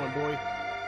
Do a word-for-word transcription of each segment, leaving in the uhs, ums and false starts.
on, boy.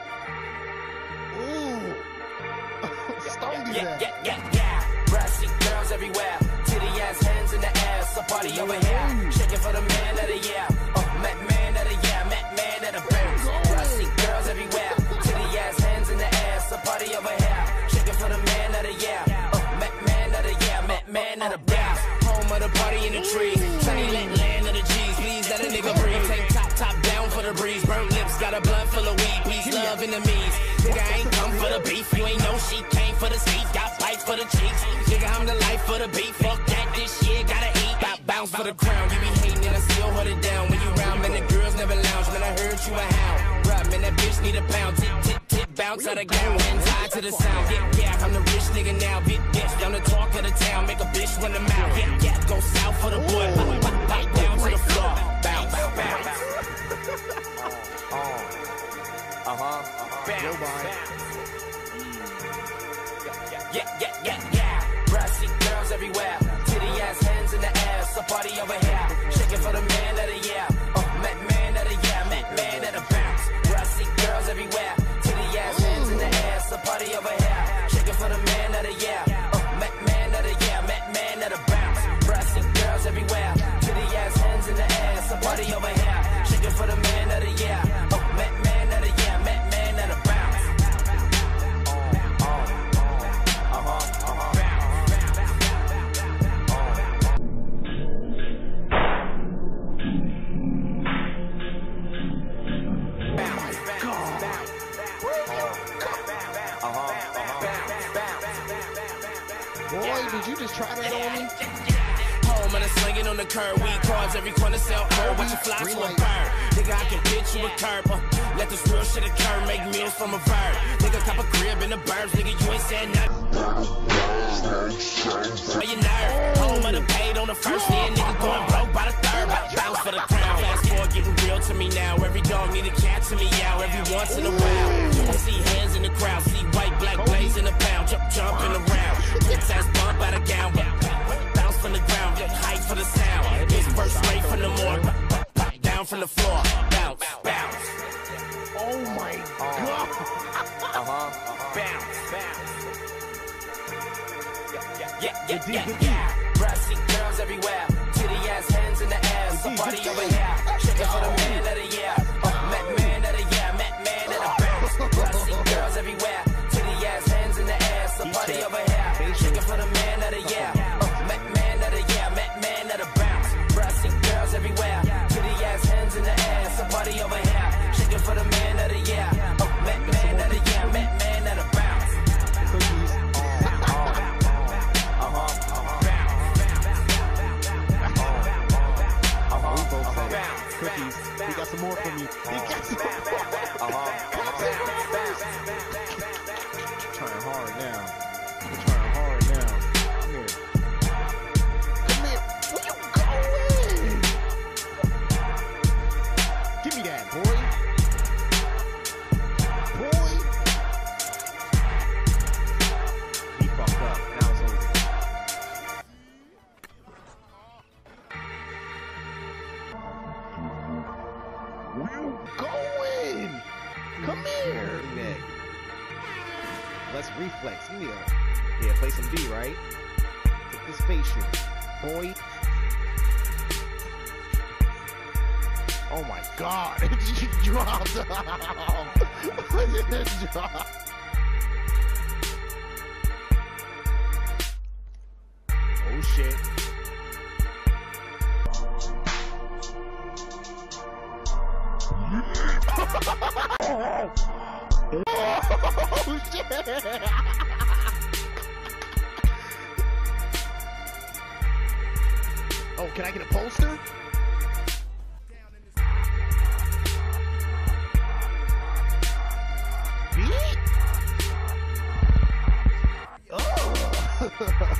Ooh. Stoned his Yeah, ass. yeah, yeah, yeah. Brassy girls everywhere. Titty ass, hands in the air. So party over here. Shaking for the man of the year. Oh, Mac man of the year. Mac man of the bounce. Brassy girls everywhere. Titty ass, hands in the air. So party over here. Shaking for the man of the year. Oh, Mac man of the year. Mac man of the bounce. Home of the party in the tree. Sunny lit land of the G's. Please let a nigga breathe. Take top, top down for the breeze. Burnt lips, got a blunt full of weed. Peace, love, enemies. Nigga, I ain't come for the beef. You ain't know she came for the speed. Got bites for the cheeks. Nigga, I'm the life for the beef. Fuck that, this shit gotta eat. Got bounce for the crown. You be hating and I still hold it down. When you round, man, the girls never lounge. Man, I heard you a hound. Bruh, man, that bitch need a pound. Tick, tick, tick, bounce out of gown. Hands high to the sound. Yeah, yeah, I'm the rich nigga now. Big bitch, down the talk of the town. Make a bitch run the mouth. Yeah, yeah, go south for the boy. Pop, pop, pop down to the floor. Bounce, bounce, bounce. Uh-huh. Bounce, bounce. Yeah, yeah, yeah, yeah. Brassy girls everywhere. Titty ass, hands in the air. So party over here. Shaking for the man of the year. Oh, Mac man of the year. Mac man of the bounce. Brassy girls everywhere. Titty ass, hands in the air. So party over here. Shaking for the man of the year. Oh, Mac man of the year. Mac man of the bounce. Brassy girls everywhere. Titty ass, hands in the air. So party over here. Shaking for the man of the year. Oh, Mac man of the year. Mac man of the bounce. Boy, did you just try that on me? Home and a slinging on the curb. Weed cards every corner sell herb. Watch you fly to a bird. Nigga, I can pitch you a curb. Uh, let this real shit occur. Make meals from a bird. Nigga, cop a crib in the burbs. Nigga, you ain't said nothing. Where you nerve? Home of the paid on the first year. Nigga going broke by the third. Bounce for the crown. Fast forward getting real to me now. Every dog need a cat to me out. Every once in a while. I see hands in the crowd. See white, black blaze in the pound. Jump, jumping around. Bitch ass bump out of gown. Bounce from the ground. Get height for the sound. It's first straight from the morning. Down from the floor. Bounce, bounce. Oh my god. Uh-huh. Bounce, bounce. Yeah, yeah, yeah, yeah. Brassy girls everywhere. Titty ass, hands in the air. So party over here. Shaking for the man of the year. Oh, Mac man of the year. Mac man of the bounce. Brassy girls everywhere. Titty ass, hands in the air. So party over here. Shaking for the man of the year. Oh, Mac man of the year. Mac man of the bounce. Brassy girls everywhere. Titty ass, hands in the air. So party over here. Shaking for the man of the year. Oh, Mac man of the year. Mac man of the bounce. Cookies. He got some more for me. He got some more. Trying hard now. We're trying hard now. Come here. Come here. Where you going? Give me that, boy. Boy. He fucked up. Now it's over. Where you going? Come here. Nick. Let's reflex. Give me a. Yeah, play some D, right? Take this spaceship. Boy. Oh my god. It just dropped. It just dropped. Oh shit. Oh shit! Oh, can I get a poster? Beat? Oh!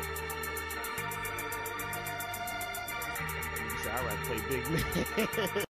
I'd rather play big man.